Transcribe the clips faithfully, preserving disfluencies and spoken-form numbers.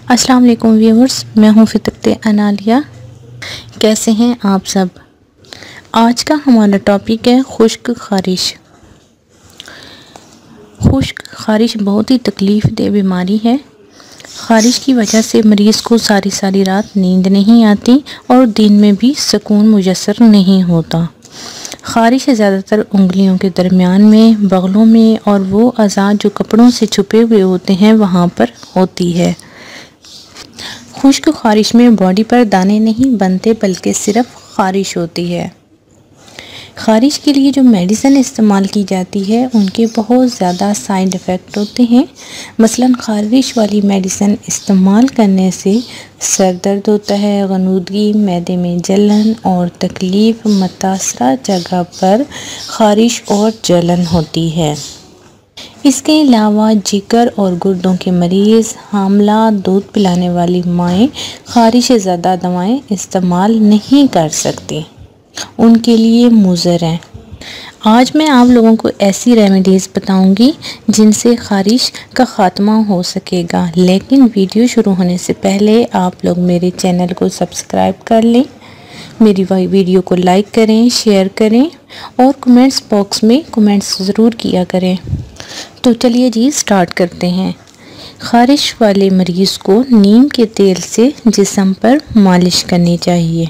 अस्सलाम वालेकुम व्यूअर्स, मैं हूं फितरत अनालिया। कैसे हैं आप सब। आज का हमारा टॉपिक है खुश्क खारिश। खुश्क खारिश बहुत ही तकलीफ़ दे बीमारी है। खारिश की वजह से मरीज़ को सारी सारी रात नींद नहीं आती और दिन में भी सुकून मुयस्सर नहीं होता। खारिश ज़्यादातर उंगलियों के दरमियान में, बगलों में और वो अज़ा जो कपड़ों से छुपे हुए होते हैं वहाँ पर होती है। खुश्क खारिश में बॉडी पर दाने नहीं बनते बल्कि सिर्फ खारिश होती है। खारिश के लिए जो मेडिसिन इस्तेमाल की जाती है उनके बहुत ज़्यादा साइड इफ़ेक्ट होते हैं। मसलन खारिश वाली मेडिसिन इस्तेमाल करने से सर दर्द होता है, गनूदगी, मैदे में जलन और तकलीफ़, मुतासरा जगह पर खारिश और जलन होती है। इसके अलावा जिगर और गुर्दों के मरीज़, हामला, दूध पिलाने वाली माएँ खारिश से ज़्यादा दवाएं इस्तेमाल नहीं कर सकती, उनके लिए मुज़र हैं। आज मैं आप लोगों को ऐसी रेमेडीज़ बताऊंगी जिनसे खारिश का ख़ात्मा हो सकेगा। लेकिन वीडियो शुरू होने से पहले आप लोग मेरे चैनल को सब्सक्राइब कर लें, मेरी वीडियो को लाइक करें, शेयर करें और कमेंट्स बॉक्स में कमेंट्स ज़रूर किया करें। तो चलिए जी स्टार्ट करते हैं। खारिश वाले मरीज़ को नीम के तेल से जिस्म पर मालिश करनी चाहिए।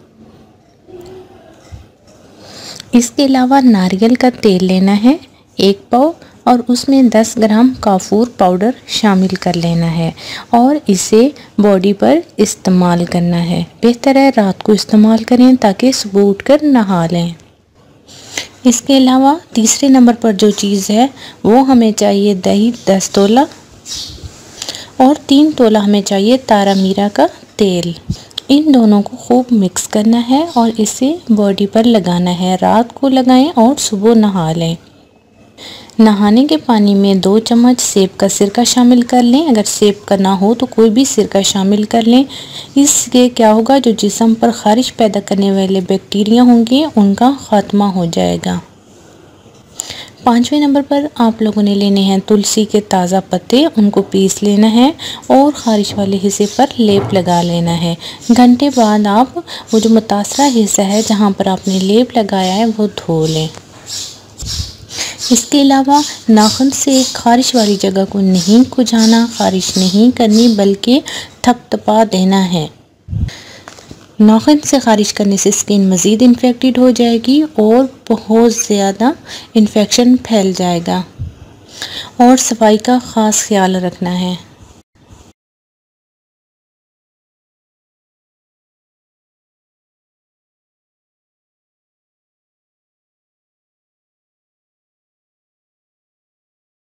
इसके अलावा नारियल का तेल लेना है एक पाव और उसमें दस ग्राम काफूर पाउडर शामिल कर लेना है और इसे बॉडी पर इस्तेमाल करना है। बेहतर है रात को इस्तेमाल करें ताकि सुबह उठकर नहा लें। इसके अलावा तीसरे नंबर पर जो चीज़ है वो हमें चाहिए दही दस तोला और तीन तोला हमें चाहिए तारा मीरा का तेल। इन दोनों को खूब मिक्स करना है और इसे बॉडी पर लगाना है। रात को लगाएं और सुबह नहा लें। नहाने के पानी में दो चम्मच सेब का सिरका शामिल कर लें। अगर सेब का ना हो तो कोई भी सिरका शामिल कर लें। इससे क्या होगा, जो जिस्म पर खारिश पैदा करने वाले बैक्टीरिया होंगे उनका ख़ात्मा हो जाएगा। पाँचवें नंबर पर आप लोगों ने लेने हैं तुलसी के ताज़ा पत्ते, उनको पीस लेना है और खारिश वाले हिस्से पर लेप लगा लेना है। घंटे बाद आप वो जो मुतासरा हिस्सा है जहाँ पर आपने लेप लगाया है वो धो लें। इसके अलावा नाखून से खारिश वाली जगह को नहीं खुजाना, खारिश नहीं करनी बल्कि थपथपा देना है। नाखून से खारिश करने से स्किन मज़ीद इन्फेक्टेड हो जाएगी और बहुत ज़्यादा इन्फेक्शन फैल जाएगा और सफाई का ख़ास ख्याल रखना है।